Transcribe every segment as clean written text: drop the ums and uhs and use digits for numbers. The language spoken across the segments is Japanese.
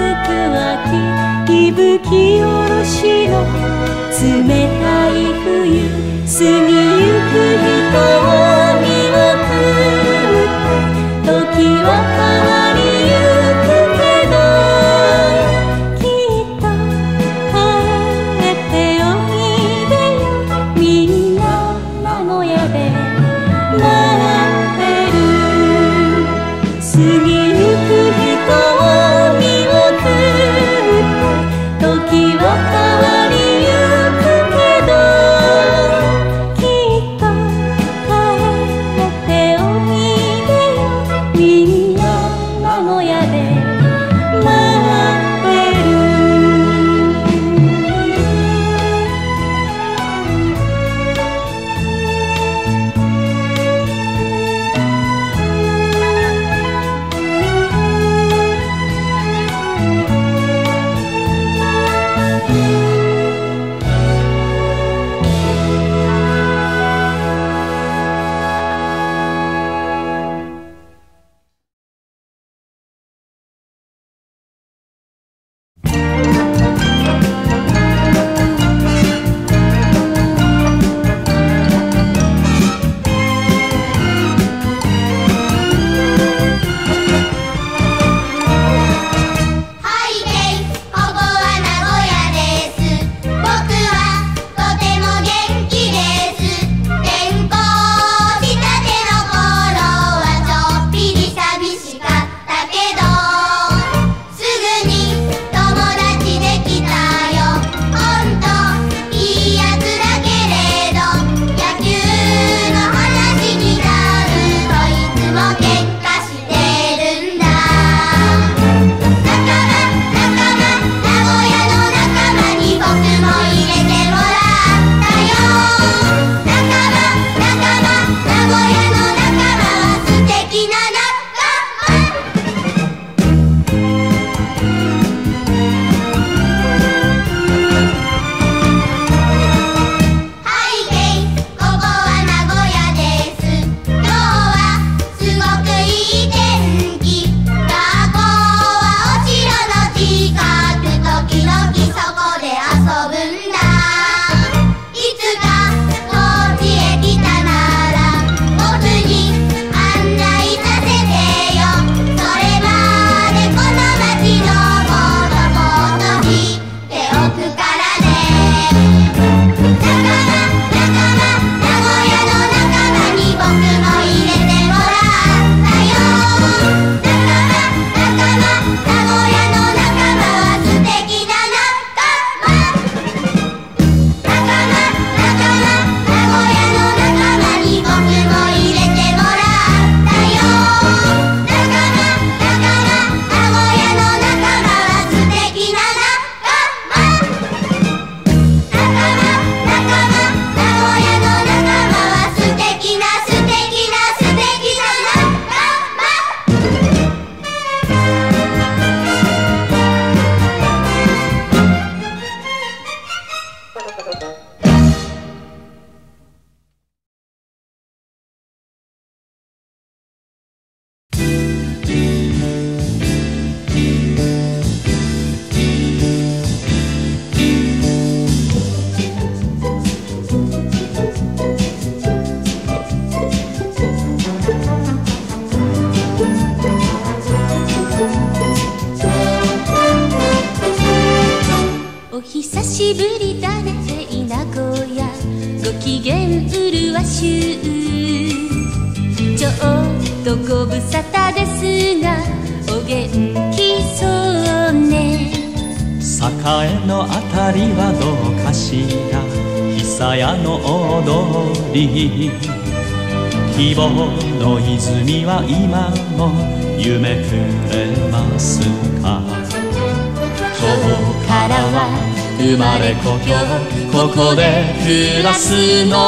く秋、息吹き下ろしの冷たい冬、過ぎゆく人を見送って時は変わりゆくけど、きっと帰っておいでよ、みんな名古屋で待ってる。過ぎゆく人を見送って時は変わりゆくけど、きっと帰っておいでよ、みんな名古屋で待ってる。しぶりだねいなこやご機嫌うるわしゅうちょっとご無沙汰ですがお元気そうね栄のあたりはどうかしら久屋の踊り希望の泉は今も夢くれますか今日からは生まれ故郷ここで暮らすの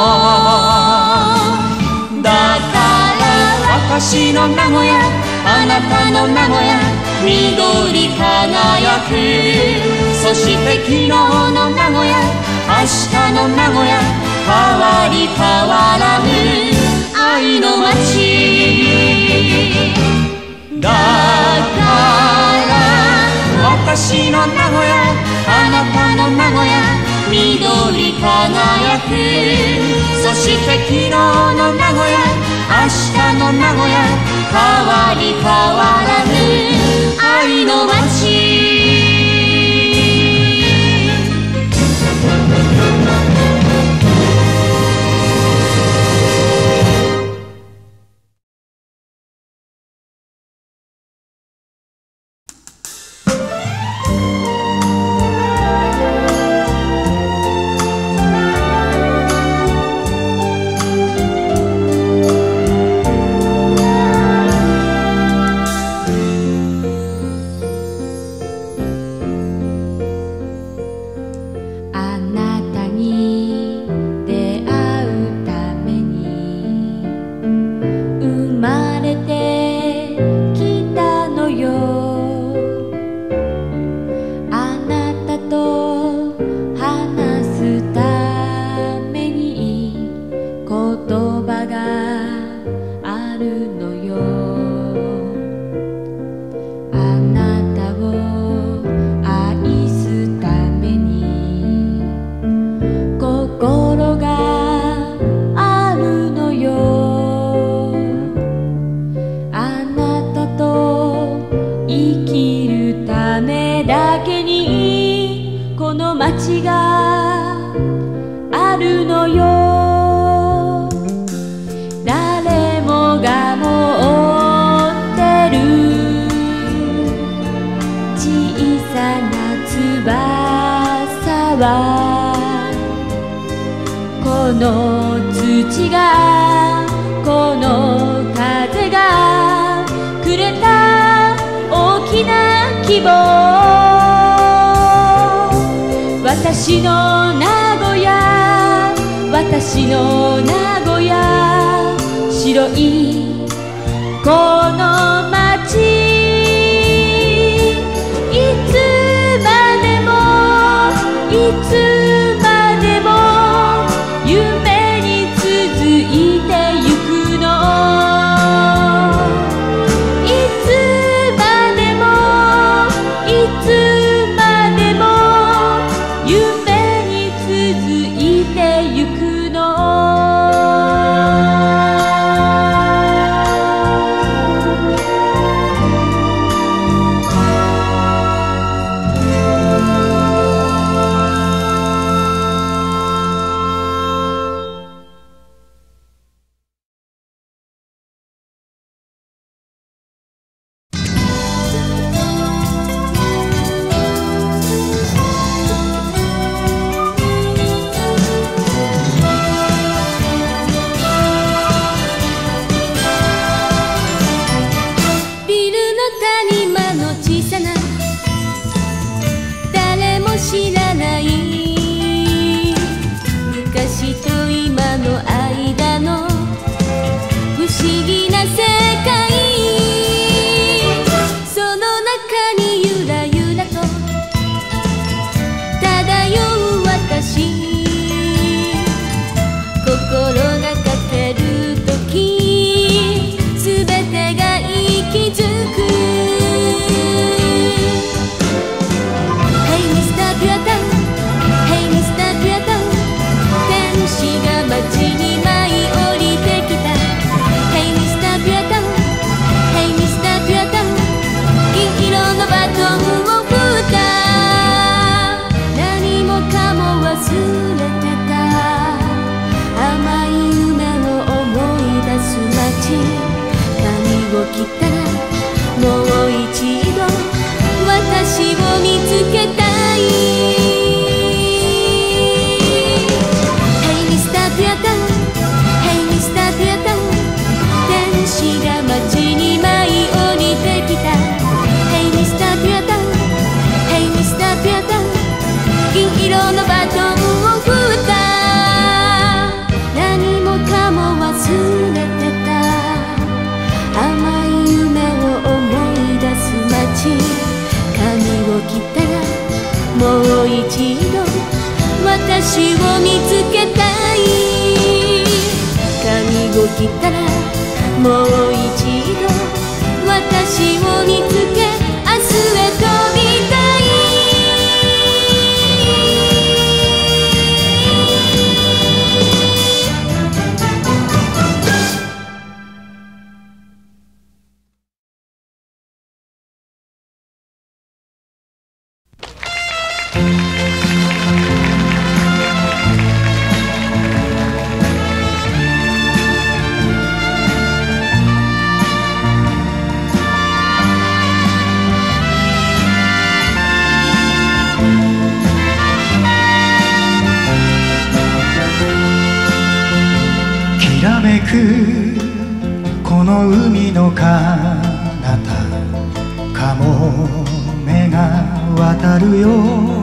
だから私の名古屋あなたの名古屋緑輝くそして昨日の名古屋明日の名古屋変わり変わらぬ愛の街だから私の名古屋、あなたの名古屋、緑輝く。そして昨日の名古屋、明日の名古屋、変わり変わらぬ愛の街。この土が、この風がくれた大きな希望。私の名古屋、私の名古屋、白いこの街、いつまでもいつまでも夢に続いてゆくの。いつまでもいつまでも夢に続いてゆくの。 きらめくこの海の彼方、かもめが渡るよ。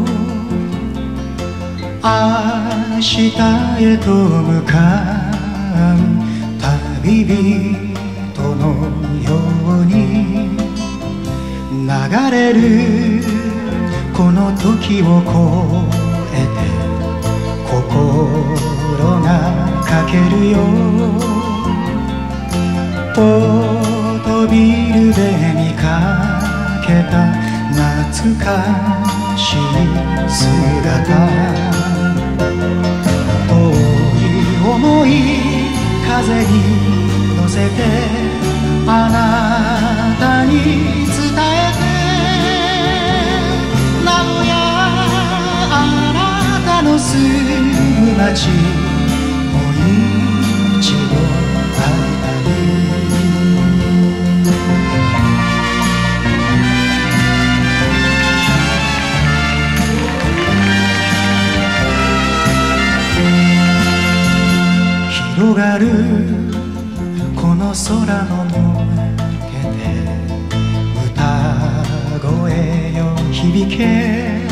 明日へと向かう旅人のように流れるこの時を越えて心がかけるよ。ポートビルで見かけた懐かしい姿、遠い思い風に乗せてあなたに伝えて、名古屋あなたの住む街、もう一度会いたい。広がるこの空の向けて歌声よ響け、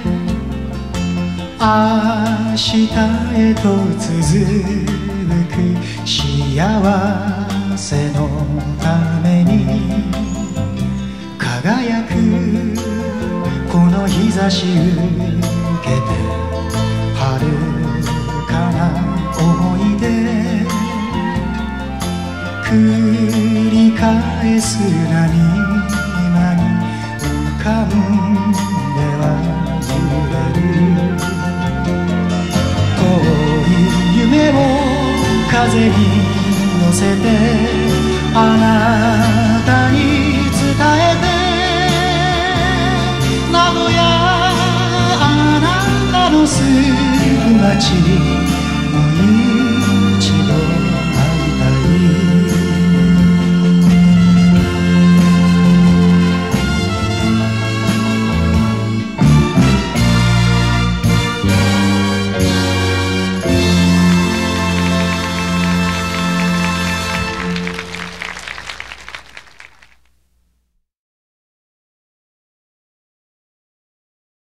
明日へと続く幸せのために輝くこの日差し受けて、遥かな思い出繰り返す波間に浮かんでは揺れる、遠い夢を風に乗せてあなたに伝えて、名古屋あなたの住む街